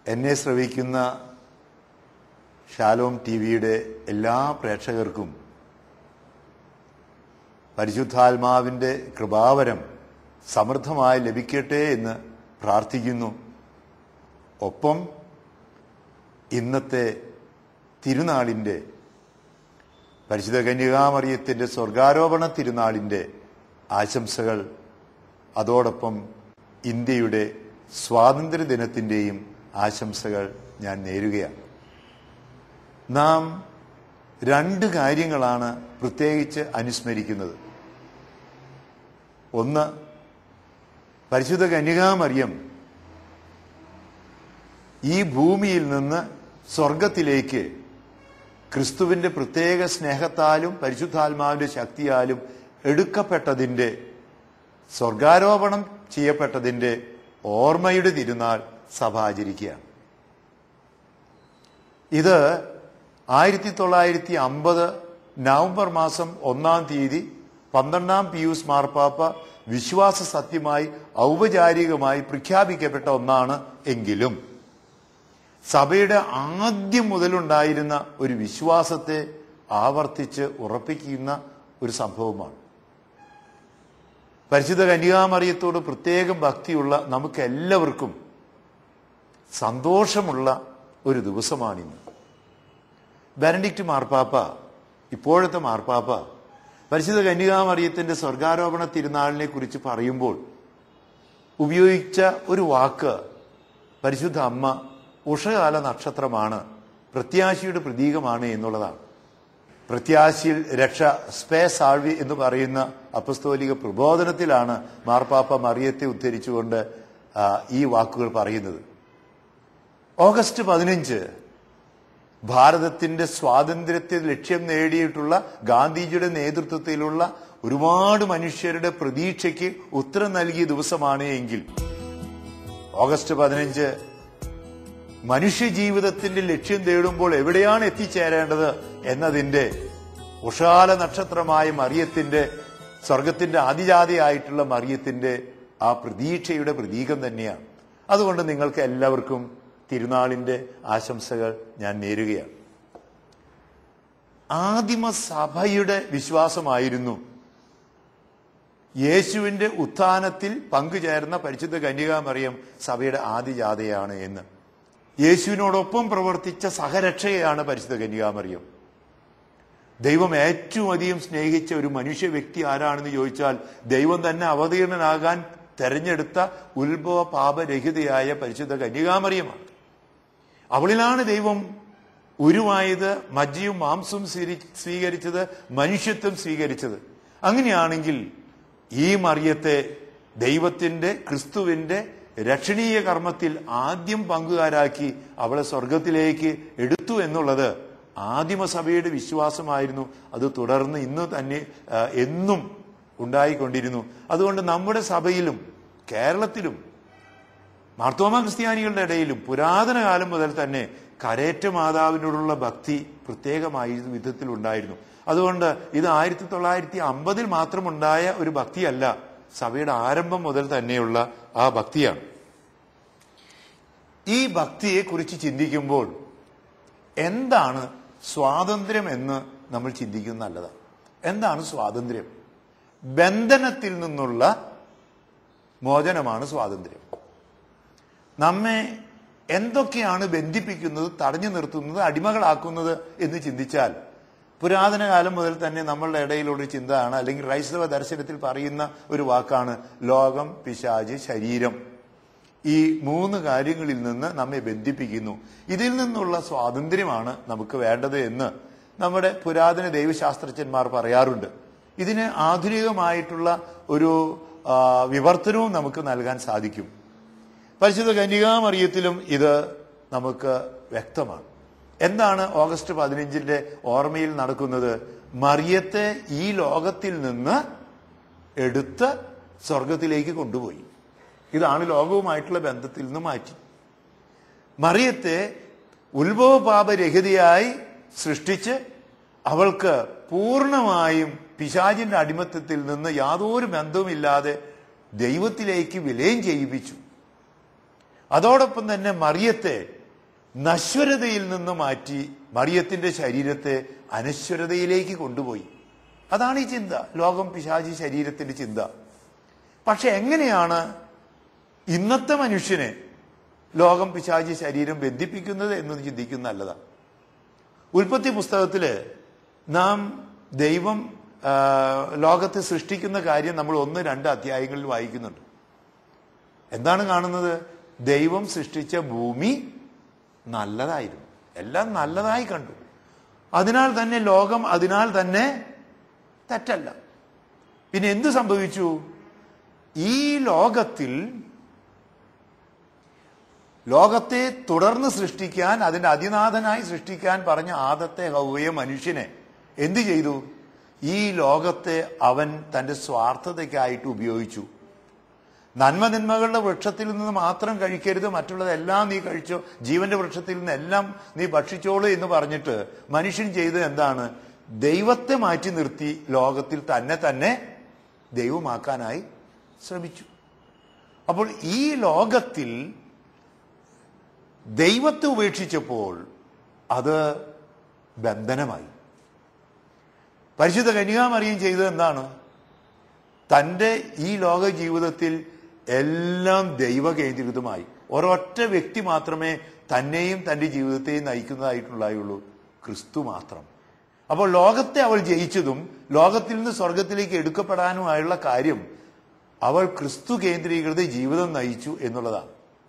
എന്നെ ശ്രവിക്കുന്ന ഷാലോം ടിവിയുടെ എല്ലാ പ്രേക്ഷകർക്കും പരിശുദ്ധാത്മാവിൻ്റെ കൃപാവരം സമൃദ്ധമായി ലഭിക്കട്ടെ എന്ന് പ്രാർത്ഥിക്കുന്നു. ഒപ്പം ഇന്നത്തെ തിരുനാളിൻ്റെ പരിശുദ്ധ കന്യകാമറിയത്തിൻ്റെ സ്വർഗാരോപണ തിരുനാളിൻ്റെ ആശംസകൾ, അതോടൊപ്പം ഇന്ത്യയുടെ സ്വാതന്ത്ര്യദിനത്തിൻ്റെയും ആശംസകൾ ഞാൻ നേരുകയാണ്. നാം രണ്ട് കാര്യങ്ങളാണ് പ്രത്യേകിച്ച് അനുസ്മരിക്കുന്നത്. ഒന്ന്, പരിശുദ്ധ കന്യകാമറിയം ഈ ഭൂമിയിൽ നിന്ന് സ്വർഗത്തിലേക്ക് ക്രിസ്തുവിൻ്റെ പ്രത്യേക സ്നേഹത്താലും പരിശുദ്ധാത്മാവിൻ്റെ ശക്തിയാലും എടുക്കപ്പെട്ടതിൻ്റെ, സ്വർഗാരോപണം ചെയ്യപ്പെട്ടതിൻ്റെ ഓർമ്മയുടെ തിരുനാൾ സഭ ആചരിക്കുകയാണ്. ഇത് 1950 നവംബർ മാസം 1-ാം തീയതി 12-ാം പിയൂസ് മാർപ്പാപ്പ വിശ്വാസ സത്യമായി ഔപചാരികമായി പ്രഖ്യാപിക്കപ്പെട്ട ഒന്നാണ്. എങ്കിലും സഭയുടെ ആദ്യം മുതലുണ്ടായിരുന്ന ഒരു വിശ്വാസത്തെ ആവർത്തിച്ച് ഉറപ്പിക്കുന്ന ഒരു സംഭവമാണ്. പരിശുദ്ധ കന്യകാമറിയത്തോട് പ്രത്യേകം ഭക്തിയുള്ള നമുക്കെല്ലാവർക്കും സന്തോഷമുള്ള ഒരു ദിവസമാണിന്ന്. ബെനഡിക്റ്റ് മാർപ്പാപ്പ, ഇപ്പോഴത്തെ മാർപ്പാപ്പ, പരിശുദ്ധ കന്യകാമറിയത്തിൻ്റെ സ്വർഗാരോപണ തിരുനാളിനെ കുറിച്ച് പറയുമ്പോൾ ഉപയോഗിച്ച ഒരു വാക്ക് പരിശുദ്ധ അമ്മ ഉഷകാല നക്ഷത്രമാണ്, പ്രത്യാശയുടെ പ്രതീകമാണ് എന്നുള്ളതാണ്. പ്രത്യാശയിൽ രക്ഷ, സ്പേ സാൾവി എന്ന് പറയുന്ന അപ്പസ്തോലിക പ്രബോധനത്തിലാണ് മാർപ്പാപ്പ മറിയത്തെ ഉദ്ധരിച്ചുകൊണ്ട് ഈ വാക്കുകൾ പറയുന്നത്. ഓഗസ്റ്റ് 15 ഭാരതത്തിന്റെ സ്വാതന്ത്ര്യത്തെ ലക്ഷ്യം നേടിയിട്ടുള്ള ഗാന്ധിജിയുടെ നേതൃത്വത്തിലുള്ള ഒരുപാട് മനുഷ്യരുടെ പ്രതീക്ഷയ്ക്ക് ഉത്തരം നൽകിയ ദിവസമാണ്. എങ്കിൽ ഓഗസ്റ്റ് 15 മനുഷ്യജീവിതത്തിന്റെ ലക്ഷ്യം തേടുമ്പോൾ എവിടെയാണ് എത്തിച്ചേരേണ്ടത് എന്നതിന്റെ ഉഷാല നക്ഷത്രമായ മറിയത്തിന്റെ, സ്വർഗത്തിന്റെ ആദിജാതിയായിട്ടുള്ള മറിയത്തിന്റെ ആ പ്രതീക്ഷയുടെ പ്രതീകം തന്നെയാണ്. അതുകൊണ്ട് നിങ്ങൾക്ക് എല്ലാവർക്കും തിരുനാളിന്റെ ആശംസകൾ ഞാൻ നേരുകയാണ്. ആദിമ സഭയുടെ വിശ്വാസമായിരുന്നു യേശുവിന്റെ ഉത്ഥാനത്തിൽ പങ്കുചേർന്ന പരിശുദ്ധ കന്യകാമറിയം സഭയുടെ ആദിജാതയാണ് എന്ന്. യേശുവിനോടൊപ്പം പ്രവർത്തിച്ച സഹരക്ഷയാണ് പരിശുദ്ധ കന്യകാമറിയം. ദൈവം ഏറ്റവും അധികം സ്നേഹിച്ച ഒരു മനുഷ്യ വ്യക്തി ആരാണെന്ന് ചോദിച്ചാൽ ദൈവം തന്നെ അവതീർണനാകാൻ തെരഞ്ഞെടുത്ത ഉത്ഭവ പാപരഹിതയായ പരിശുദ്ധ കന്യകാമറിയമാണ്. അവളിലാണ് ദൈവം ഉരുവായത്, മജ്ജയും മാംസവും സ്വീകരിച്ചത്, മനുഷ്യത്വം സ്വീകരിച്ചത്. അങ്ങനെയാണെങ്കിൽ ഈ മറിയത്തെ ദൈവത്തിന്റെ, ക്രിസ്തുവിന്റെ രക്ഷണീയ കർമ്മത്തിൽ ആദ്യം പങ്കുകാരാക്കി അവളെ സ്വർഗത്തിലേക്ക് എടുത്തു എന്നുള്ളത് ആദിമസഭയുടെ വിശ്വാസമായിരുന്നു. അത് തുടർന്ന് ഇന്ന് തന്നെ എന്നും ഉണ്ടായിക്കൊണ്ടിരുന്നു. അതുകൊണ്ട് നമ്മുടെ സഭയിലും കേരളത്തിലും മാർത്തോമാ ക്രിസ്ത്യാനികളുടെ ഇടയിലും പുരാതന കാലം മുതൽ തന്നെ കരേറ്റ മാതാവിനോടുള്ള ഭക്തി പ്രത്യേകമായ വിധത്തിൽ ഉണ്ടായിരുന്നു. അതുകൊണ്ട് ഇത് 1950 മാത്രമുണ്ടായ ഒരു ഭക്തിയല്ല, സഭയുടെ ആരംഭം മുതൽ തന്നെയുള്ള ആ ഭക്തിയാണ്. ഈ ഭക്തിയെ കുറിച്ച് ചിന്തിക്കുമ്പോൾ എന്താണ് സ്വാതന്ത്ര്യം എന്ന് നമ്മൾ ചിന്തിക്കുന്നത് നല്ലതാണ്. എന്താണ് സ്വാതന്ത്ര്യം? ബന്ധനത്തിൽ നിന്നുള്ള മോചനമാണ് സ്വാതന്ത്ര്യം. നമ്മെ എന്തൊക്കെയാണ് ബന്ധിപ്പിക്കുന്നത്, തടഞ്ഞു നിർത്തുന്നത്, അടിമകളാക്കുന്നത് എന്ന് ചിന്തിച്ചാൽ പുരാതന കാലം മുതൽ തന്നെ നമ്മളുടെ ഇടയിലുള്ള ചിന്തയാണ്, അല്ലെങ്കിൽ ക്രൈസ്തവ ദർശനത്തിൽ പറയുന്ന ഒരു വാക്കാണ് ലോകം, പിശാച്, ശരീരം. ഈ 3 കാര്യങ്ങളിൽ നിന്ന് നമ്മെ ബന്ധിപ്പിക്കുന്നു. ഇതിൽ നിന്നുള്ള സ്വാതന്ത്ര്യമാണ് നമുക്ക് വേണ്ടത് എന്ന് നമ്മുടെ പുരാതന ദൈവശാസ്ത്രജ്ഞന്മാർ പറയാറുണ്ട്. ഇതിന് ആധുനികമായിട്ടുള്ള ഒരു വിവർത്തനവും നമുക്ക് നൽകാൻ സാധിക്കും. പരിശുദ്ധ കന്യകാമറിയത്തിലും ഇത് നമുക്ക് വ്യക്തമാണ്. എന്താണ് ഓഗസ്റ്റ് 15 ഓർമ്മയിൽ നടക്കുന്നത്? മറിയത്തെ ഈ ലോകത്തിൽ നിന്ന് എടുത്ത് സ്വർഗത്തിലേക്ക് കൊണ്ടുപോയി. ഇതാണ് ലോകവുമായിട്ടുള്ള ബന്ധത്തിൽ നിന്ന് മാറ്റി. മറിയത്തെ ഉത്ഭവപാപരഹിതയായി സൃഷ്ടിച്ച് അവൾക്ക് പൂർണ്ണമായും പിശാചിന്റെ അടിമത്തത്തിൽ നിന്ന് യാതൊരു ബന്ധവുമില്ലാതെ ദൈവത്തിലേക്ക് വിലയം ചെയ്യിപ്പിച്ചു. അതോടൊപ്പം തന്നെ മറിയത്തെ നശ്വരതയിൽ നിന്ന് മാറ്റി മറിയത്തിന്റെ ശരീരത്തെ അനശ്വരതയിലേക്ക് കൊണ്ടുപോയി. അതാണ് ഈ ചിന്ത, ലോകം പിശാചി ശരീരത്തിന്റെ ചിന്ത. പക്ഷെ എങ്ങനെയാണ് ഇന്നത്തെ മനുഷ്യനെ ലോകം പിശാചി ശരീരം ബന്ധിപ്പിക്കുന്നത് എന്ന് ചിന്തിക്കുന്ന നല്ലതാണ്. ഉൽപ്പത്തി പുസ്തകത്തില് നാം ദൈവം ലോകത്തെ സൃഷ്ടിക്കുന്ന കാര്യം നമ്മൾ 1-2 അധ്യായങ്ങളിൽ വായിക്കുന്നുണ്ട്. എന്താണ് കാണുന്നത്? ദൈവം സൃഷ്ടിച്ച ഭൂമി നല്ലതായിരുന്നു, എല്ലാം നല്ലതായി കണ്ടു. അതിനാൽ തന്നെ ലോകം അതിനാൽ തന്നെ തെറ്റല്ല. പിന്നെ എന്ത് സംഭവിച്ചു? ഈ ലോകത്തെ തുടർന്ന് സൃഷ്ടിക്കാൻ, അതിന്റെ അതിനാഥനായി സൃഷ്ടിക്കാൻ പറഞ്ഞ ആദത്തെ ഹവ്വയെ മനുഷ്യനെ എന്ത് ചെയ്തു? ഈ ലോകത്തെ അവൻ തന്റെ സ്വാർത്ഥതയ്ക്കായിട്ട് ഉപയോഗിച്ചു. നന്മതിന്മകളുടെ വൃക്ഷത്തിൽ നിന്ന് മാത്രം കഴിക്കരുത്, മറ്റുള്ളതെല്ലാം നീ കഴിച്ചോ, ജീവന്റെ വൃക്ഷത്തിൽ നിന്ന് എല്ലാം നീ ഭക്ഷിച്ചോളൂ എന്ന് പറഞ്ഞിട്ട് മനുഷ്യൻ ചെയ്തത് എന്താണ്? ദൈവത്തെ മാറ്റി നിർത്തി ലോകത്തിൽ തന്നെ ദൈവമാക്കാനായി ശ്രമിച്ചു. അപ്പോൾ ഈ ലോകത്തിൽ ദൈവത്തെ ഉപേക്ഷിച്ചപ്പോൾ അത് ബന്ധനമായി. പരിശുദ്ധ കന്യകാമറിയം ചെയ്തത് എന്താണ്? തൻ്റെ ഈ ലോക ജീവിതത്തിൽ എല്ലാം ദൈവകേന്ദ്രിതമായി. ഒരൊറ്റ വ്യക്തി മാത്രമേ തന്നെയും തൻ്റെ ജീവിതത്തെയും നയിക്കുന്നതായിട്ടുള്ളൂ, ക്രിസ്തു മാത്രം. അപ്പോൾ ലോകത്തെ അവൾ ജയിച്ചതും ലോകത്തിൽ നിന്ന് സ്വർഗത്തിലേക്ക് എടുക്കപ്പെടാനുമായുള്ള കാര്യം അവൾ ക്രിസ്തു കേന്ദ്രീകൃത ജീവിതം നയിച്ചു എന്നുള്ളതാണ്.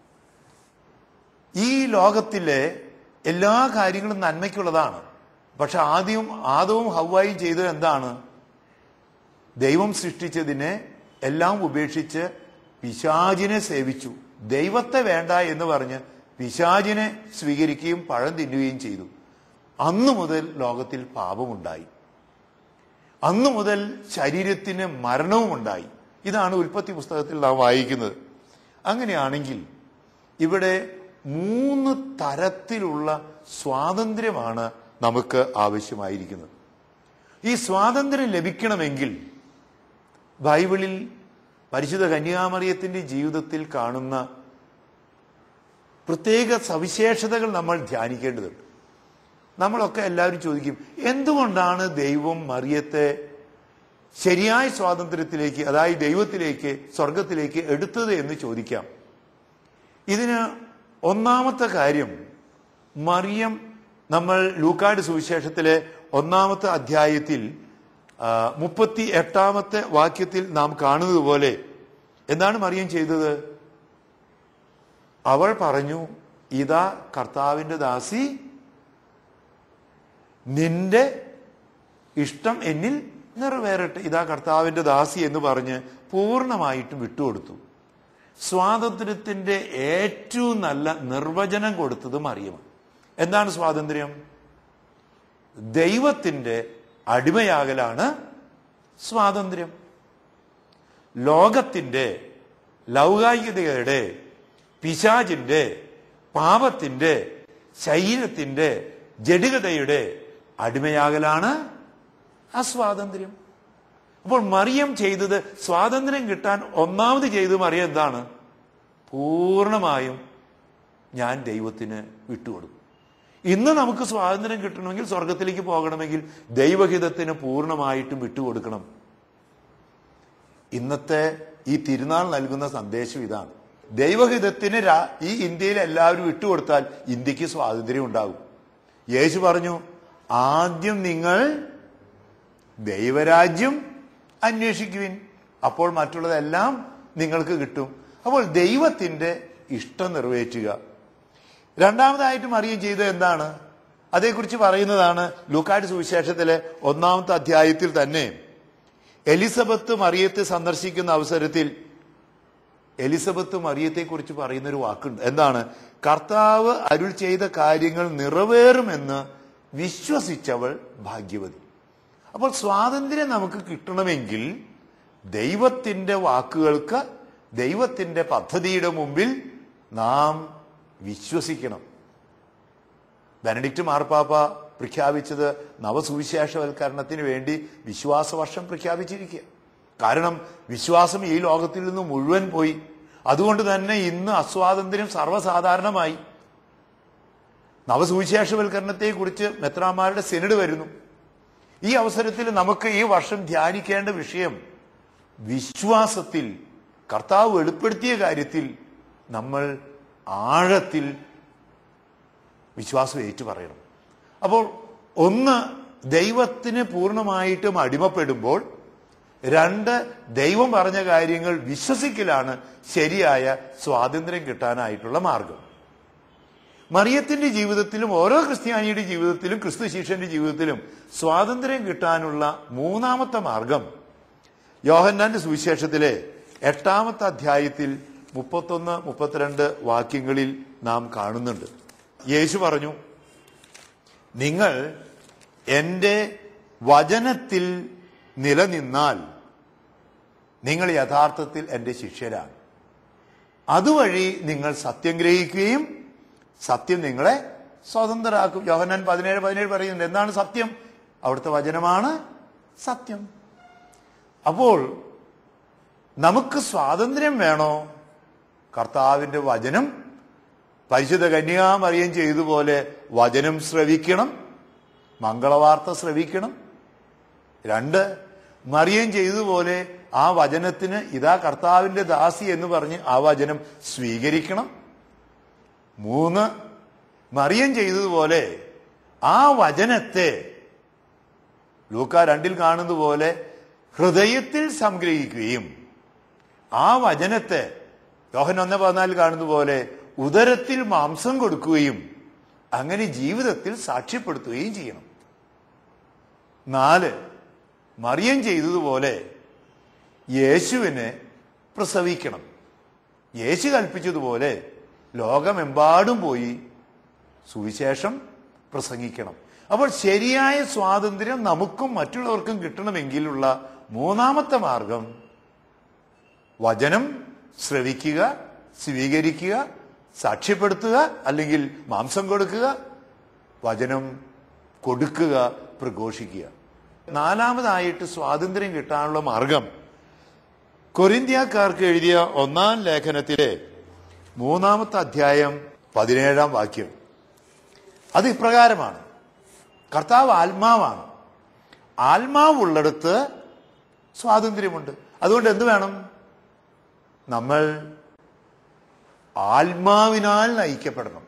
ഈ ലോകത്തിലെ എല്ലാ കാര്യങ്ങളും നന്മയ്ക്കുള്ളതാണ്. പക്ഷെ ആദവും ഹവ്വായും ചെയ്തത് എന്താണ്? ദൈവം സൃഷ്ടിച്ചതിനെ എല്ലാം ഉപേക്ഷിച്ച് പിശാചിനെ സേവിച്ചു. ദൈവത്തെ വേണ്ട എന്ന് പറഞ്ഞ് പിശാചിനെ സ്വീകരിക്കുകയും പഴം തിന്നുകയും ചെയ്തു. അന്നു മുതൽ ലോകത്തിൽ പാപമുണ്ടായി. അന്നു മുതൽ ശരീരത്തിന് മരണവും ഉണ്ടായി. ഇതാണ് ഉൽപ്പത്തി പുസ്തകത്തിൽ നാം വായിക്കുന്നത്. അങ്ങനെയാണെങ്കിൽ ഇവിടെ 3 തരത്തിലുള്ള സ്വാതന്ത്ര്യമാണ് നമുക്ക് ആവശ്യമായിരിക്കുന്നത്. ഈ സ്വാതന്ത്ര്യം ലഭിക്കണമെങ്കിൽ ബൈബിളിൽ പരിശുദ്ധ കന്യകാമറിയത്തിന്റെ ജീവിതത്തിൽ കാണുന്ന പ്രത്യേക സവിശേഷതകൾ നമ്മൾ ധ്യാനിക്കേണ്ടതുണ്ട്. നമ്മളൊക്കെ എല്ലാവരും ചോദിക്കും, എന്തുകൊണ്ടാണ് ദൈവം മറിയത്തെ ശരിയായ സ്വാതന്ത്ര്യത്തിലേക്ക്, അതായത് ദൈവത്തിലേക്ക്, സ്വർഗത്തിലേക്ക് എടുത്തത് എന്ന് ചോദിക്കാം. ഇതിന് ഒന്നാമത്തെ കാര്യം, മറിയം, നമ്മൾ ലൂക്കായുടെ സുവിശേഷത്തിലെ 1-ാമത്തെ അധ്യായത്തിൽ 38-ാമത്തെ വാക്യത്തിൽ നാം കാണുന്നത് പോലെ എന്താണ് മറിയം ചെയ്തത്? അവൾ പറഞ്ഞു, ഇതാ കർത്താവിന്റെ ദാസി, നിന്റെ ഇഷ്ടം എന്നിൽ നിറവേറട്ടെ. ഇതാ കർത്താവിന്റെ ദാസി എന്ന് പറഞ്ഞ് പൂർണ്ണമായിട്ടും വിട്ടുകൊടുത്തു. സ്വാതന്ത്ര്യത്തിന്റെ ഏറ്റവും നല്ല നിർവചനം കൊടുത്തത് മറിയമാണ്. എന്താണ് സ്വാതന്ത്ര്യം? ദൈവത്തിന്റെ അടിമയാകലാണ് സ്വാതന്ത്ര്യം. ലോകത്തിന്റെ, ലൗകികതയുടെ, പിശാചിന്റെ, പാപത്തിന്റെ, ശരീരത്തിന്റെ, ജഡികതയുടെ അടിമയാകലാണ് ആ സ്വാതന്ത്ര്യം. അപ്പോൾ മറിയം ചെയ്തത്, സ്വാതന്ത്ര്യം കിട്ടാൻ ഒന്നാമത് ചെയ്തത് മറിയം എന്താണ്? പൂർണ്ണമായും ഞാൻ ദൈവത്തിന് വിട്ടുകൊടുക്കും. ഇന്ന് നമുക്ക് സ്വാതന്ത്ര്യം കിട്ടണമെങ്കിൽ, സ്വർഗത്തിലേക്ക് പോകണമെങ്കിൽ ദൈവഹിതത്തിന് പൂർണ്ണമായിട്ടും വിട്ടുകൊടുക്കണം. ഇന്നത്തെ ഈ തിരുനാൾ നൽകുന്ന സന്ദേശം ഇതാണ്. ദൈവഹിതത്തിന് ഈ ഇന്ത്യയിൽ എല്ലാവരും വിട്ടുകൊടുത്താൽ ഇന്ത്യക്ക് സ്വാതന്ത്ര്യം ഉണ്ടാകും. യേശു പറഞ്ഞു, ആദ്യം നിങ്ങൾ ദൈവരാജ്യം അന്വേഷിക്കുവിൻ, അപ്പോൾ മറ്റുള്ളതെല്ലാം നിങ്ങൾക്ക് കിട്ടും. അപ്പോൾ ദൈവത്തിന്റെ ഇഷ്ടം നിറവേറ്റുക. രണ്ടാമതായിട്ട് മറിയം ചെയ്തത് എന്താണ്? അതേക്കുറിച്ച് പറയുന്നതാണ് ലൂക്കായുടെ സുവിശേഷത്തിലെ 1-ാമത്തെ അധ്യായത്തിൽ തന്നെ. എലിസബത്ത് മറിയത്തെ സന്ദർശിക്കുന്ന അവസരത്തിൽ എലിസബത്ത് മറിയത്തെക്കുറിച്ച് പറയുന്നൊരു വാക്കുണ്ട്. എന്താണ്? കർത്താവ് അരുൾ ചെയ്ത കാര്യങ്ങൾ നിറവേറുമെന്ന് വിശ്വസിച്ചവൾ ഭാഗ്യവതി. അപ്പോൾ സ്വാതന്ത്ര്യം നമുക്ക് കിട്ടണമെങ്കിൽ ദൈവത്തിന്റെ വാക്കുകൾക്ക്, ദൈവത്തിന്റെ പദ്ധതിയുടെ മുമ്പിൽ നാം വിശ്വസിക്കണം. ബെനഡിക്റ്റ് മാർപ്പാപ്പ പ്രഖ്യാപിച്ചത് നവസുവിശേഷവൽക്കരണത്തിന് വേണ്ടി വിശ്വാസവർഷം പ്രഖ്യാപിച്ചിരിക്കുക. കാരണം വിശ്വാസം ഈ ലോകത്തിൽ നിന്ന് മുഴുവൻ പോയി. അതുകൊണ്ട് തന്നെ ഇന്ന് അസ്വാതന്ത്ര്യം സർവ്വസാധാരണമായി. നവസുവിശേഷവൽക്കരണത്തെക്കുറിച്ച് മെത്രാന്മാരുടെ സെനഡ് വരുന്നു. ഈ അവസരത്തിൽ നമുക്ക് ഈ വർഷം ധ്യാനിക്കേണ്ട വിഷയം വിശ്വാസത്തിൽ കർത്താവ് വെളിപ്പെടുത്തിയ കാര്യത്തിൽ നമ്മൾ ആഴത്തിൽ വിശ്വാസം ഏറ്റുപറയണം. അപ്പോൾ ഒന്ന്, ദൈവത്തിന് പൂർണ്ണമായിട്ടും അടിമപ്പെടുമ്പോൾ, രണ്ട്, ദൈവം പറഞ്ഞ കാര്യങ്ങൾ വിശ്വസിക്കലാണ് ശരിയായ സ്വാതന്ത്ര്യം കിട്ടാനായിട്ടുള്ള മാർഗം. മറിയത്തിന്റെ ജീവിതത്തിലും ഓരോ ക്രിസ്ത്യാനിയുടെ ജീവിതത്തിലും ക്രിസ്തു ശിഷ്യന്റെ ജീവിതത്തിലും സ്വാതന്ത്ര്യം കിട്ടാനുള്ള മൂന്നാമത്തെ മാർഗം യോഹന്നാന്റെ സുവിശേഷത്തിലെ 8-ാമത്തെ അധ്യായത്തിൽ 31-32 വാക്യങ്ങളിൽ നാം കാണുന്നുണ്ട്. യേശു പറഞ്ഞു, നിങ്ങൾ എന്റെ വചനത്തിൽ നിലനിന്നാൽ നിങ്ങൾ യഥാർത്ഥത്തിൽ എന്റെ ശിഷ്യരാണ്. അതുവഴി നിങ്ങൾ സത്യം ഗ്രഹിക്കുകയും സത്യം നിങ്ങളെ സ്വതന്ത്രരാക്കും. യോഹന്നാൻ 17:17 പറയുന്നുണ്ട്. എന്താണ് സത്യം? അവിടുത്തെ വചനമാണ് സത്യം. അപ്പോൾ നമുക്ക് സ്വാതന്ത്ര്യം വേണോ? കർത്താവിന്റെ വചനം, പരിശുദ്ധ കന്യകാമറിയം ചെയ്തതുപോലെ വചനം ശ്രവിക്കണം, മംഗളവാർത്ത ശ്രവിക്കണം. രണ്ട്, മറിയം ചെയ്തതുപോലെ ആ വചനത്തിന് ഇതാ കർത്താവിന്റെ ദാസി എന്ന് പറഞ്ഞ് ആ വചനം സ്വീകരിക്കണം. മൂന്ന്, മറിയം ചെയ്തതുപോലെ ആ വചനത്തെ ലൂക്കാ 2 കാണുന്നത് പോലെ ഹൃദയത്തിൽ സംഗ്രഹിക്കുകയും ആ വചനത്തെ യോഹന്നാൻ 1:14 കാണുന്നത് പോലെ ഉദരത്തിൽ മാംസം കൊടുക്കുകയും അങ്ങനെ ജീവിതത്തിൽ സാക്ഷ്യപ്പെടുത്തുകയും ചെയ്യണം. 4, മറിയം ചെയ്തതുപോലെ യേശുവിനെ പ്രസവിക്കണം. യേശു കൽപ്പിച്ചതുപോലെ ലോകമെമ്പാടും പോയി സുവിശേഷം പ്രസംഗിക്കണം. അപ്പോൾ ശരിയായ സ്വാതന്ത്ര്യം നമുക്കും മറ്റുള്ളവർക്കും കിട്ടണമെങ്കിലുള്ള മൂന്നാമത്തെ മാർഗം വചനം ശ്രവിക്കുക, സ്വീകരിക്കുക, സാക്ഷ്യപ്പെടുത്തുക, അല്ലെങ്കിൽ മാംസം കൊടുക്കുക, വചനം കൊടുക്കുക, പ്രഘോഷിക്കുക. നാലാമതായിട്ട് സ്വാതന്ത്ര്യം കിട്ടാനുള്ള മാർഗം കൊരിന്ത്യക്കാർക്ക് എഴുതിയ 1-ാം ലേഖനത്തിലെ 3-ാമത്തെ അധ്യായം 17-ാം വാക്യം. അത് ഇപ്രകാരമാണ്: കർത്താവ് ആത്മാവാണ്, ആത്മാവുള്ളിടത്ത് സ്വാതന്ത്ര്യമുണ്ട്. അതുകൊണ്ട് എന്ത് വേണം? നമ്മൾ ആത്മാവിനാൽ നയിക്കപ്പെടണം.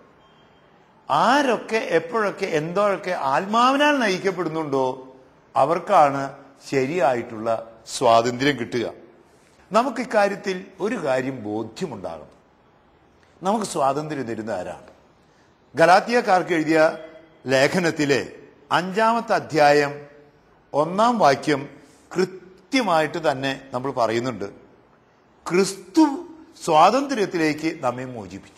ആരൊക്കെ എപ്പോഴൊക്കെ എന്തോഴൊക്കെ ആത്മാവിനാൽ നയിക്കപ്പെടുന്നുണ്ടോ അവർക്കാണ് ശരിയായിട്ടുള്ള സ്വാതന്ത്ര്യം കിട്ടുക. നമുക്ക് ഇക്കാര്യത്തിൽ ഒരു കാര്യം ബോധ്യമുണ്ടാകണം. നമുക്ക് സ്വാതന്ത്ര്യം തരുന്ന ആരാണ്? ഗലാത്യക്കാർക്ക് എഴുതിയ ലേഖനത്തിലെ 5-ാമത്തെ അധ്യായം 1-ാം വാക്യം കൃത്യമായിട്ട് തന്നെ നമ്മൾ പറയുന്നുണ്ട്. ക്രിസ്തു സ്വാതന്ത്ര്യത്തിലേക്ക് നമ്മെ മോചിപ്പിച്ചു.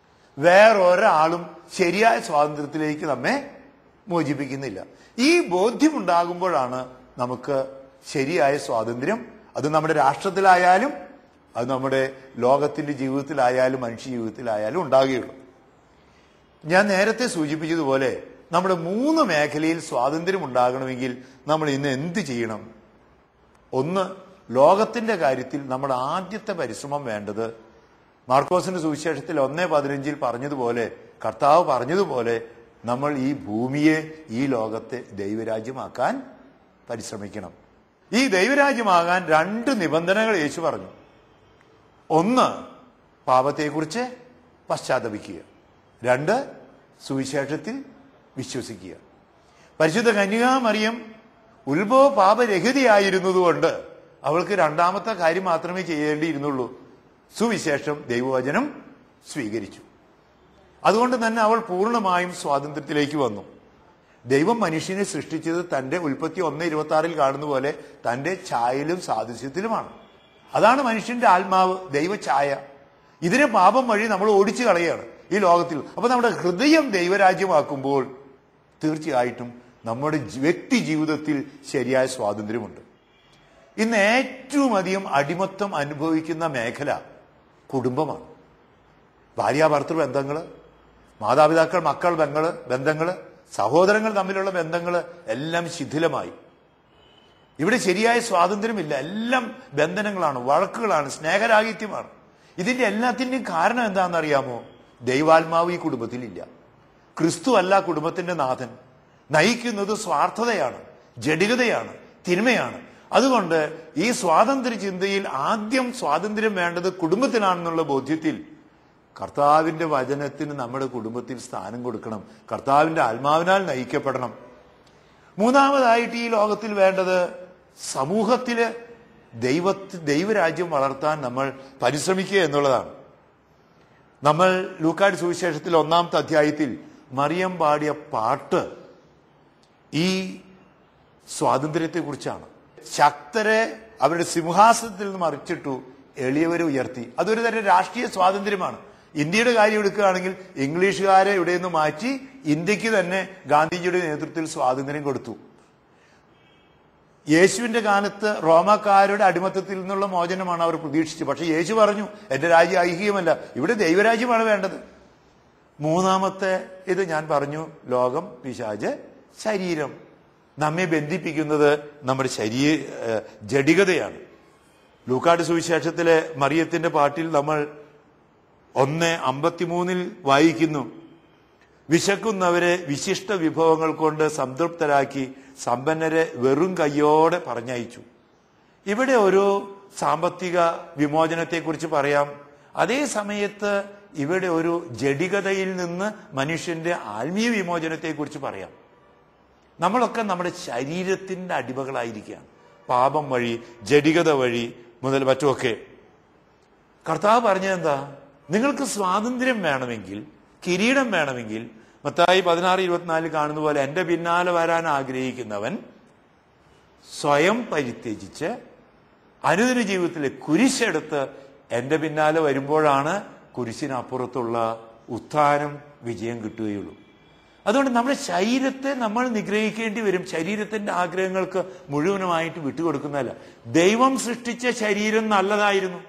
വേറൊരാളും ശരിയായ സ്വാതന്ത്ര്യത്തിലേക്ക് നമ്മെ മോചിപ്പിക്കുന്നില്ല. ഈ ബോധ്യമുണ്ടാകുമ്പോഴാണ് നമുക്ക് ശരിയായ സ്വാതന്ത്ര്യം, അത് നമ്മുടെ രാഷ്ട്രത്തിലായാലും അത് നമ്മുടെ ലോകത്തിന്റെ ജീവിതത്തിലായാലും മനുഷ്യ ജീവിതത്തിലായാലും ഉണ്ടാകുകയുള്ളൂ. ഞാൻ നേരത്തെ സൂചിപ്പിച്ചതുപോലെ നമ്മുടെ 3 മേഖലയിൽ സ്വാതന്ത്ര്യം ഉണ്ടാകണമെങ്കിൽ നമ്മൾ ഇന്ന് എന്ത് ചെയ്യണം? ഒന്ന്, ലോകത്തിന്റെ കാര്യത്തിൽ നമ്മുടെ ആദ്യത്തെ പരിശ്രമം വേണ്ടത് മാർക്കോസിന്റെ സുവിശേഷത്തിൽ 1:15 പറഞ്ഞതുപോലെ, കർത്താവ് പറഞ്ഞതുപോലെ നമ്മൾ ഈ ഭൂമിയെ, ഈ ലോകത്തെ ദൈവരാജ്യമാക്കാൻ പരിശ്രമിക്കണം. ഈ ദൈവരാജ്യമാകാൻ 2 നിബന്ധനകൾ യേശു പറഞ്ഞു. ഒന്ന്, പാപത്തെക്കുറിച്ച് പശ്ചാത്തപിക്കുക. 2, സുവിശേഷത്തിൽ വിശ്വസിക്കുക. പരിശുദ്ധ കന്യകാമറിയം ഉത്ഭവ പാപരഹിതയായിരുന്നതുകൊണ്ട് അവൾക്ക് 2-ാമത്തെ കാര്യം മാത്രമേ ചെയ്യേണ്ടിയിരുന്നുള്ളൂ. സുവിശേഷം, ദൈവവചനം സ്വീകരിച്ചു. അതുകൊണ്ട് തന്നെ അവൾ പൂർണ്ണമായും സ്വാതന്ത്ര്യത്തിലേക്ക് വന്നു. ദൈവം മനുഷ്യനെ സൃഷ്ടിച്ചത് തന്റെ ഉൽപ്പത്തി 1:26 കാണുന്ന പോലെ തന്റെ ഛായയിലും സാദൃശ്യത്തിലുമാണ്. അതാണ് മനുഷ്യന്റെ ആത്മാവ്, ദൈവഛായ. ഇതിനെ പാപം വഴി നമ്മൾ ഓടിച്ചു കളയാണ് ഈ ലോകത്തിൽ. അപ്പൊ നമ്മുടെ ഹൃദയം ദൈവരാജ്യമാക്കുമ്പോൾ തീർച്ചയായിട്ടും നമ്മുടെ വ്യക്തി ജീവിതത്തിൽ ശരിയായ സ്വാതന്ത്ര്യമുണ്ട്. ഇന്ന് ഏറ്റവും അധികം അടിമത്തം അനുഭവിക്കുന്ന മേഖല കുടുംബമാണ്. ഭാര്യാഭർത്തൃ ബന്ധങ്ങള്, മാതാപിതാക്കൾ മക്കൾ ബന്ധങ്ങള്, സഹോദരങ്ങൾ തമ്മിലുള്ള ബന്ധങ്ങള് എല്ലാം ശിഥിലമായി. ഇവിടെ ശരിയായ സ്വാതന്ത്ര്യമില്ല. എല്ലാം ബന്ധനങ്ങളാണ്, വഴക്കുകളാണ്, സ്നേഹരാഹിത്യമാണ്. ഇതിന്റെ എല്ലാത്തിന്റെയും കാരണം എന്താണെന്നറിയാമോ? ദൈവാത്മാവ് ഈ കുടുംബത്തിലില്ല. ക്രിസ്തു അല്ല കുടുംബത്തിന്റെ നാഥൻ. നയിക്കുന്നത് സ്വാർത്ഥതയാണ്, ജഡികതയാണ്, തിന്മയാണ്. അതുകൊണ്ട് ഈ സ്വാതന്ത്ര്യ ചിന്തയിൽ ആദ്യം സ്വാതന്ത്ര്യം വേണ്ടത് കുടുംബത്തിലാണെന്നുള്ള ബോധ്യത്തിൽ കർത്താവിന്റെ വചനത്തിന് നമ്മുടെ കുടുംബത്തിൽ സ്ഥാനം കൊടുക്കണം. കർത്താവിന്റെ ആത്മാവിനാൽ നയിക്കപ്പെടണം. മൂന്നാമതായിട്ട് ഈ ലോകത്തിൽ വേണ്ടത് സമൂഹത്തില് ദൈവരാജ്യം വളർത്താൻ നമ്മൾ പരിശ്രമിക്കുക എന്നുള്ളതാണ്. നമ്മൾ ലൂക്കായുടെ സുവിശേഷത്തിൽ 1-ാമത്തെ അധ്യായത്തിൽ മറിയം പാടിയ പാട്ട് ഈ സ്വാതന്ത്ര്യത്തെക്കുറിച്ചാണ്. ശക്തരെ അവരുടെ സിംഹാസനത്തിൽ നിന്ന് മറിച്ചിട്ടു, എളിയവരെ ഉയർത്തി. അതൊരു തരം രാഷ്ട്രീയ സ്വാതന്ത്ര്യമാണ്. ഇന്ത്യയുടെ കാര്യം എടുക്കുകയാണെങ്കിൽ ഇംഗ്ലീഷുകാരെ ഇവിടെ നിന്ന് മാറ്റി ഇന്ത്യക്ക് തന്നെ ഗാന്ധിജിയുടെ നേതൃത്വത്തിൽ സ്വാതന്ത്ര്യം കൊടുത്തു. യേശുവിന്റെ കാലത്ത് റോമാക്കാരുടെ അടിമത്തത്തിൽ നിന്നുള്ള മോചനമാണ് അവർ പ്രതീക്ഷിച്ചത്. പക്ഷെ യേശു പറഞ്ഞു, എന്റെ രാജ്യം ഐഹികമല്ല, ഇവിടെ ദൈവരാജ്യമാണ് വേണ്ടത്. മൂന്നാമത്തെ ഇത് ഞാൻ പറഞ്ഞു, ലോകം, പിശാച്, ശരീരം. നമ്മെ ബന്ധിപ്പിക്കുന്നത് നമ്മുടെ ജഡികതയാണ്. ലൂക്കായുടെ സുവിശേഷത്തിലെ മറിയത്തിന്റെ പാട്ടിൽ നമ്മൾ 1:53 വായിക്കുന്നു, വിശക്കുന്നവരെ വിശിഷ്ട വിഭവങ്ങൾ കൊണ്ട് സംതൃപ്തരാക്കി സമ്പന്നരെ വെറും കയ്യോടെ പറഞ്ഞയച്ചു. ഇവിടെ ഒരു സാമ്പത്തിക വിമോചനത്തെക്കുറിച്ച് പറയാം. അതേ സമയത്ത് ഇവിടെ ഒരു ജഡികതയിൽ നിന്ന് മനുഷ്യന്റെ ആത്മീയ വിമോചനത്തെക്കുറിച്ച് പറയാം. നമ്മളൊക്കെ നമ്മുടെ ശരീരത്തിന്റെ അടിമകളായിരിക്കുകയാണ്, പാപം വഴി, ജഡികത വഴി മുതൽ മറ്റുമൊക്കെ. കർത്താവ് പറഞ്ഞതെന്താ? നിങ്ങൾക്ക് സ്വാതന്ത്ര്യം വേണമെങ്കിൽ, കിരീടം വേണമെങ്കിൽ, മത്തായി 16:24 കാണുന്ന പോലെ എന്റെ പിന്നാലെ വരാൻ ആഗ്രഹിക്കുന്നവൻ സ്വയം പരിത്യജിച്ച് അനുദിന ജീവിതത്തിലെ കുരിശെടുത്ത് എന്റെ പിന്നാലെ വരുമ്പോഴാണ് കുരിശിനപ്പുറത്തുള്ള ഉത്ഥാനം, വിജയം കിട്ടുകയുള്ളൂ. അതുകൊണ്ട് നമ്മുടെ ശരീരത്തെ നമ്മൾ നിഗ്രഹിക്കേണ്ടി വരും. ശരീരത്തിന്റെ ആഗ്രഹങ്ങൾക്ക് മുഴുവനുമായിട്ട് വിട്ടുകൊടുക്കുന്നതല്ല. ദൈവം സൃഷ്ടിച്ച ശരീരം നല്ലതായിരുന്നു.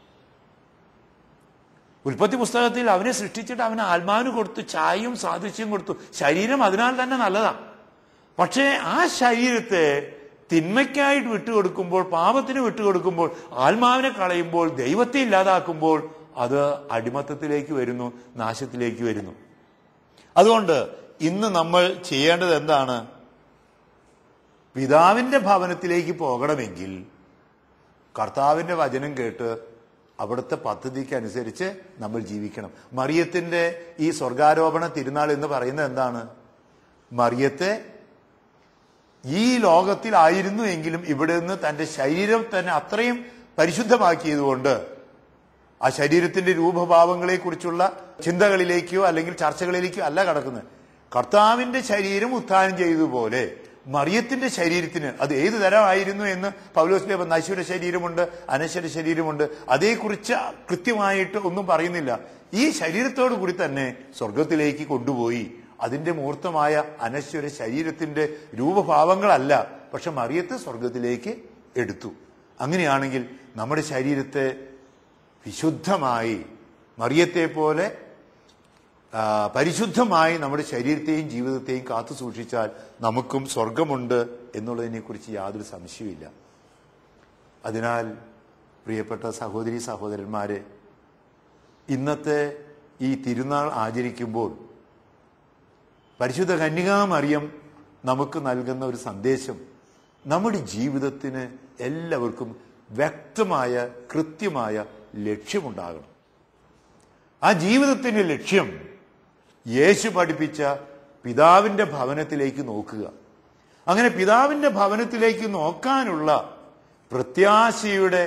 ഉൽപ്പത്തി പുസ്തകത്തിൽ അവനെ സൃഷ്ടിച്ചിട്ട് അവന് ആത്മാവിന് കൊടുത്തു, ചായയും സാദൃശ്യം കൊടുത്തു. ശരീരം അതിനാൽ തന്നെ നല്ലതാ. പക്ഷേ ആ ശരീരത്തെ തിന്മയ്ക്കായിട്ട് വിട്ടുകൊടുക്കുമ്പോൾ, പാപത്തിന് വിട്ടുകൊടുക്കുമ്പോൾ, ആത്മാവിനെ കളയുമ്പോൾ, ദൈവത്തെ ഇല്ലാതാക്കുമ്പോൾ അത് അടിമത്തത്തിലേക്ക് വരുന്നു, നാശത്തിലേക്ക് വരുന്നു. അതുകൊണ്ട് ഇന്ന് നമ്മൾ ചെയ്യേണ്ടത് എന്താണ്? പിതാവിന്റെ ഭവനത്തിലേക്ക് പോകണമെങ്കിൽ കർത്താവിന്റെ വചനം കേട്ട് അവിടുത്തെ പദ്ധതിക്ക് അനുസരിച്ച് നമ്മൾ ജീവിക്കണം. മറിയത്തിന്റെ ഈ സ്വർഗാരോപണ തിരുനാൾ എന്ന് പറയുന്നത് എന്താണ്? മറിയത്തെ ഈ ലോകത്തിലായിരുന്നു എങ്കിലും ഇവിടെ നിന്ന് തന്റെ ശരീരം തന്നെ അത്രയും പരിശുദ്ധമാക്കിയതുകൊണ്ട് ആ ശരീരത്തിന്റെ രൂപഭാവങ്ങളെ കുറിച്ചുള്ള ചിന്തകളിലേക്കോ അല്ലെങ്കിൽ ചർച്ചകളിലേക്കോ അല്ല കടക്കുന്നത്. കർത്താവിന്റെ ശരീരം ഉത്ഥാനം ചെയ്തതുപോലെ മറിയത്തിന്റെ ശരീരത്തിന് അത് ഏത് തരമായിരുന്നു എന്ന് പൗലോസിലെ നശ്വര ശരീരമുണ്ട്, അനശ്വര ശരീരമുണ്ട്. അതേക്കുറിച്ച് കൃത്യമായിട്ട് ഒന്നും പറയുന്നില്ല. ഈ ശരീരത്തോടു കൂടി തന്നെ സ്വർഗത്തിലേക്ക് കൊണ്ടുപോയി അതിന്റെ മൂർത്തമായ അനശ്വര ശരീരത്തിന്റെ രൂപഭാവങ്ങളല്ല, പക്ഷെ മറിയത്തെ സ്വർഗത്തിലേക്ക് എടുത്തു. അങ്ങനെയാണെങ്കിൽ നമ്മുടെ ശരീരത്തെ വിശുദ്ധമായി, മറിയത്തെ പോലെ പരിശുദ്ധമായി നമ്മുടെ ശരീരത്തെയും ജീവിതത്തെയും കാത്തു സൂക്ഷിച്ചാൽ നമുക്കും സ്വർഗമുണ്ട് എന്നുള്ളതിനെ കുറിച്ച് യാതൊരു സംശയമില്ല. അതിനാൽ പ്രിയപ്പെട്ട സഹോദരീ സഹോദരന്മാരെ, ഇന്നത്തെ ഈ തിരുനാൾ ആചരിക്കുമ്പോൾ പരിശുദ്ധ കന്യകാമറിയം നമുക്ക് നൽകുന്ന ഒരു സന്ദേശം നമ്മുടെ ജീവിതത്തിന് എല്ലാവർക്കും വ്യക്തമായ കൃത്യമായ ലക്ഷ്യമുണ്ടാകണം. ആ ജീവിതത്തിന്റെ ലക്ഷ്യം യേശു പഠിപ്പിച്ച പിതാവിന്റെ ഭവനത്തിലേക്ക് നോക്കുക. അങ്ങനെ പിതാവിന്റെ ഭവനത്തിലേക്ക് നോക്കാനുള്ള പ്രത്യാശയുടെ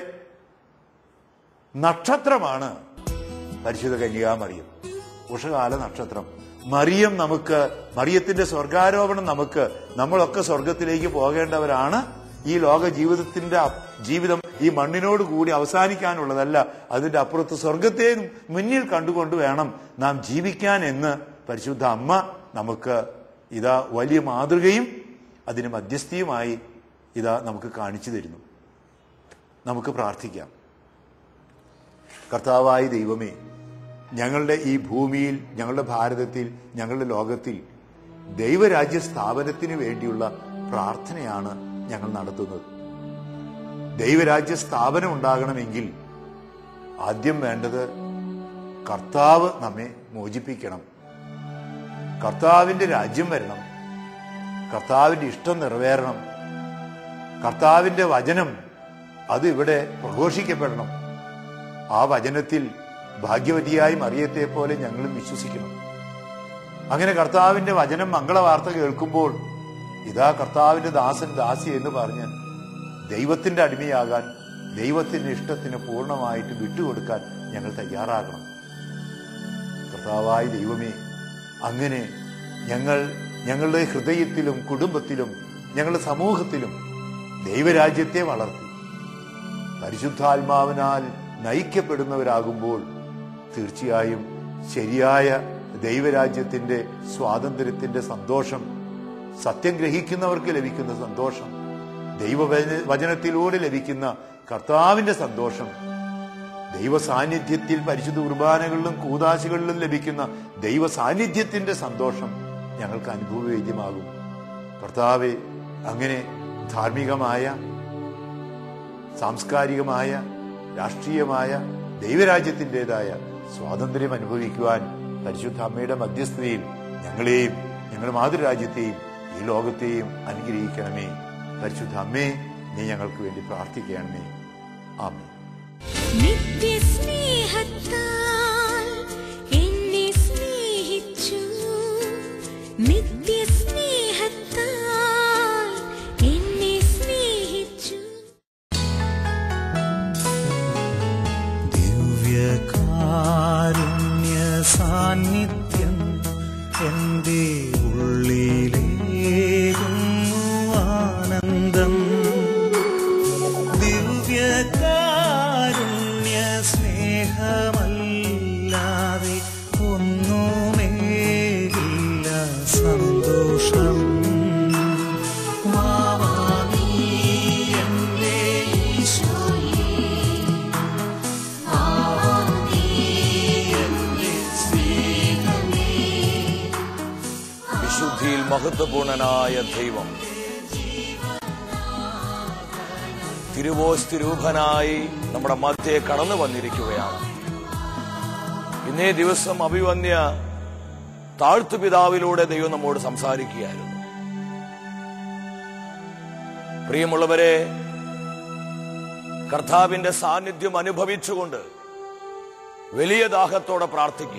നക്ഷത്രമാണ് പരിശുദ്ധ കന്യകാമറിയം, ഉഷകാല നക്ഷത്രം. മറിയത്തിന്റെ സ്വർഗാരോപണം നമ്മളൊക്കെ സ്വർഗത്തിലേക്ക് പോകേണ്ടവരാണ്. ഈ ലോക ജീവിതം ഈ മണ്ണിനോട് കൂടി അവസാനിക്കാനുള്ളതല്ല, അതിന്റെ അപ്പുറത്ത് സ്വർഗത്തെ മുന്നിൽ കണ്ടുകൊണ്ട് വേണം നാം ജീവിക്കാൻ എന്ന് പരിശുദ്ധ അമ്മ നമുക്ക് ഇതാ വലിയ മാതൃകയും അതിന് മധ്യസ്ഥയുമായി ഇതാ നമുക്ക് കാണിച്ചു തരുന്നു. നമുക്ക് പ്രാർത്ഥിക്കാം. കർത്താവായ ദൈവമേ, ഞങ്ങളുടെ ഈ ഭൂമിയിൽ, ഞങ്ങളുടെ ഭാരതത്തിൽ, ഞങ്ങളുടെ ലോകത്തിൽ ദൈവരാജ്യ സ്ഥാപനത്തിന് വേണ്ടിയുള്ള പ്രാർത്ഥനയാണ് ഞങ്ങൾ നടത്തുന്നത്. ദൈവരാജ്യ സ്ഥാപനം ഉണ്ടാകണമെങ്കിൽ ആദ്യം വേണ്ടത് കർത്താവ് നമ്മെ മോചിപ്പിക്കണം. കർത്താവിൻ്റെ രാജ്യം വരണം, കർത്താവിൻ്റെ ഇഷ്ടം നിറവേറണം, കർത്താവിൻ്റെ വചനം അത് ഇവിടെ പ്രഘോഷിക്കപ്പെടണം. ആ വചനത്തിൽ ഭാഗ്യവതിയായി മറിയത്തെ പോലെ ഞങ്ങളും വിശ്വസിക്കണം. അങ്ങനെ കർത്താവിൻ്റെ വചനം മംഗളവാർത്ത കേൾക്കുമ്പോൾ ഇതാ കർത്താവിൻ്റെ ദാസൻ ദാസി എന്ന് പറഞ്ഞ് ദൈവത്തിൻ്റെ അടിമയാകാൻ, ദൈവത്തിൻ്റെ ഇഷ്ടത്തിന് പൂർണ്ണമായിട്ട് വിട്ടുകൊടുക്കാൻ ഞങ്ങൾ തയ്യാറാകണം. കർത്താവായ ദൈവമേ, അങ്ങനെ ഞങ്ങളുടെ ഹൃദയത്തിലും കുടുംബത്തിലും ഞങ്ങളുടെ സമൂഹത്തിലും ദൈവരാജ്യത്തെ വളർത്തി പരിശുദ്ധാത്മാവിനാൽ നയിക്കപ്പെടുന്നവരാകുമ്പോൾ തീർച്ചയായും ശരിയായ ദൈവരാജ്യത്തിന്റെ സ്വാതന്ത്ര്യത്തിന്റെ സന്തോഷം, സത്യം ഗ്രഹിക്കുന്നവർക്ക് ലഭിക്കുന്ന സന്തോഷം, ദൈവവചനത്തിലൂടെ ലഭിക്കുന്ന കർത്താവിന്റെ സന്തോഷം, ദൈവ സാന്നിധ്യത്തിൽ പരിശുദ്ധ കുർബാനകളിലും കൂദാശകളിലും ലഭിക്കുന്ന ദൈവ സാന്നിധ്യത്തിന്റെ സന്തോഷം ഞങ്ങൾക്ക് അനുഭവവേദ്യമാകും. കർത്താവെ, അങ്ങനെ ധാർമ്മികമായ, സാംസ്കാരികമായ, രാഷ്ട്രീയമായ ദൈവരാജ്യത്തിൻ്റെതായ സ്വാതന്ത്ര്യം അനുഭവിക്കുവാൻ പരിശുദ്ധ അമ്മയുടെ മധ്യസ്ഥതയിൽ ഞങ്ങളെയും ഞങ്ങളുടെ മാതൃരാജ്യത്തെയും ഈ ലോകത്തെയും അനുഗ്രഹിക്കണമേ. പരിശുദ്ധ അമ്മേ, നീ ഞങ്ങൾക്ക് വേണ്ടി പ്രാർത്ഥിക്കണമേ. ആമേൻ. നിത്യസ്നേഹത്താൽ എന്നെ സ്നേഹിച്ചു, നിത്യസ്നേഹത്താൽ എന്നെ സ്നേഹിച്ചു. ദിവ്യകാരുണ്യ സാന്നിധ്യം എൻ്റെ ഉള്ളിലേകുന്നു ആനന്ദം. ദിവ്യകാരുണ്യ സ്നേഹമല്ലാതെ ഒന്നുമേകില്ല സന്തോഷം. വിശുദ്ധിയിൽ മഹത്വപൂർണനായ ദൈവം തിരുവോസ്തി രൂപനായി നമ്മുടെ മധ്യേ കടന്നു വന്നിരിക്കുകയാണ്. ഇന്നേ ദിവസം അഭിവന്യ താഴ്ത്തുപിതാവിലൂടെ ദൈവം നമ്മോട് സംസാരിക്കുകയായിരുന്നു. പ്രിയമുള്ളവരെ, കർത്താവിന്റെ സാന്നിധ്യം അനുഭവിച്ചുകൊണ്ട് വലിയ ദാഹത്തോടെ പ്രാർത്ഥിക്കുക.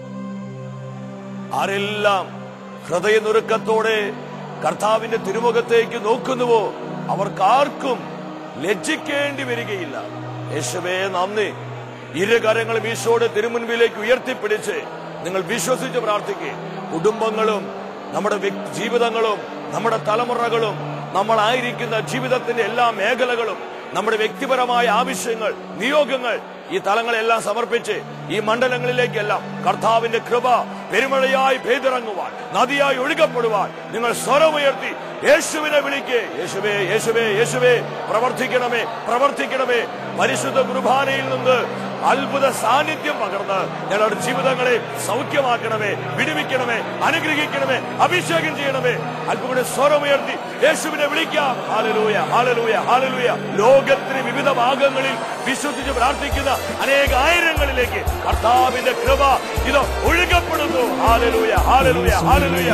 ആരെല്ലാം ഹൃദയനുറുക്കത്തോടെ കർത്താവിന്റെ തിരുമുഖത്തേക്ക് നോക്കുന്നുവോ അവർക്കാർക്കും ലജ്ജിക്കേണ്ടി വരികയില്ല. യേശുവേ നന്ദി. ഇരുകരങ്ങളും ഈശോയുടെ തിരുമുൻപിലേക്ക് ഉയർത്തിപ്പിടിച്ച് നിങ്ങൾ വിശ്വസിച്ച് പ്രാർത്ഥിക്കുക. കുടുംബങ്ങളും നമ്മുടെ ജീവിതങ്ങളും നമ്മുടെ തലമുറകളും നമ്മളായിരിക്കുന്ന ജീവിതത്തിന്റെ എല്ലാ മേഖലകളും നമ്മുടെ വ്യക്തിപരമായ ആവശ്യങ്ങൾ, നിയോഗങ്ങൾ, ഈ തലങ്ങളെല്ലാം സമർപ്പിച്ച് ഈ മണ്ഡലങ്ങളിലേക്കെല്ലാം കർത്താവിന്റെ കൃപ പെരുമഴയായി പെയ്തിറങ്ങുവാൻ, നദിയായി ഒഴുകപ്പെടുവാൻ നിങ്ങൾ സ്വരമുയർത്തി യേശുവിനെ വിളിക്കേ. യേശുവേ, യേശുവേ, യേശുവേ, പ്രവർത്തിക്കണമേ, പ്രവർത്തിക്കണമേ. പരിശുദ്ധ കുർബാനയിൽ നിന്ന് അത്ഭുത സാന്നിധ്യം പകർന്ന് ഞങ്ങളുടെ ജീവിതങ്ങളെ സൗഖ്യമാക്കണമേ, വിടുവിക്കണമേ, അനുഗ്രഹിക്കണമേ, അഭിഷേകം ചെയ്യണമേ. അല്പം സ്വരമുയർത്തി യേശുവിനെ വിളിക്കാം. ഹല്ലേലൂയ, ഹല്ലേലൂയ, ഹല്ലേലൂയ. ലോകത്തിന് വിവിധ ഭാഗങ്ങളിൽ വിശ്വസിച്ച് പ്രാർത്ഥിക്കുന്ന അനേക ആയിരങ്ങളിലേക്ക് കർത്താവിന്റെ കൃപ ഇത് ഒഴുകപ്പെടുന്നു. ഹല്ലേലൂയ, ഹല്ലേലൂയ, ഹല്ലേലൂയ.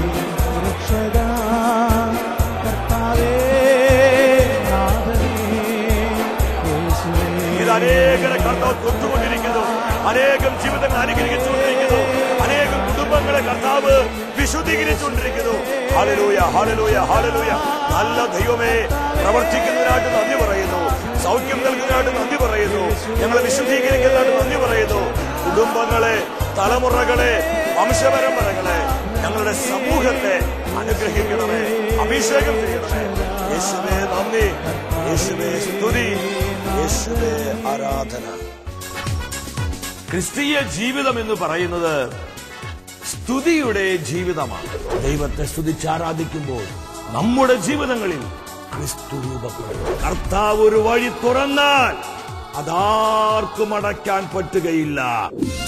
ഇത് അനേകരെ കർത്താവ് തൊട്ടുകൊണ്ടിരിക്കുന്നു, അനേകം ജീവിതങ്ങൾ അനുഗ്രഹിച്ചുകൊണ്ടിരിക്കുന്നു, അനേകം കുടുംബങ്ങളെ കർത്താവ് വിശുദ്ധീകരിച്ചുകൊണ്ടിരിക്കുന്നു. ഹല്ലേലൂയ, ഹല്ലേലൂയ, ഹല്ലേലൂയ. നല്ല ദൈവമേ, പ്രവർത്തിക്കുന്നതിനായിട്ട് നന്ദി പറയുന്നു, സൗഖ്യം നൽകുന്നതിനായിട്ട് നന്ദി പറയുന്നു, ഞങ്ങളെ വിശുദ്ധീകരിക്കുന്നതിനായിട്ട് നന്ദി പറയുന്നു. കുടുംബങ്ങളെ, തലമുറകളെ, വംശപരമ്പരകളെ, ഞങ്ങളുടെ സമൂഹത്തെ അനുഗ്രഹിക്കണമേ, അഭിഷേകം ചെയ്യണമേ. യേശുവേ നന്ദി, യേശുവേ സ്തുതി, യേശുവേ ആരാധന. ക്രിസ്തീയ ജീവിതം എന്ന് പറയുന്നത് സ്തുതിയുടെ ജീവിതമാണ്. ദൈവത്തെ സ്തുതിച്ചാരാധിക്കുമ്പോൾ നമ്മുടെ ജീവിതങ്ങളിൽ ക്രിസ്തു രൂപപ്പെടും. കർത്താവ് ഒരു വഴി തുറന്നാൽ അതാർക്കും അടയ്ക്കാൻ പറ്റുകയില്ല.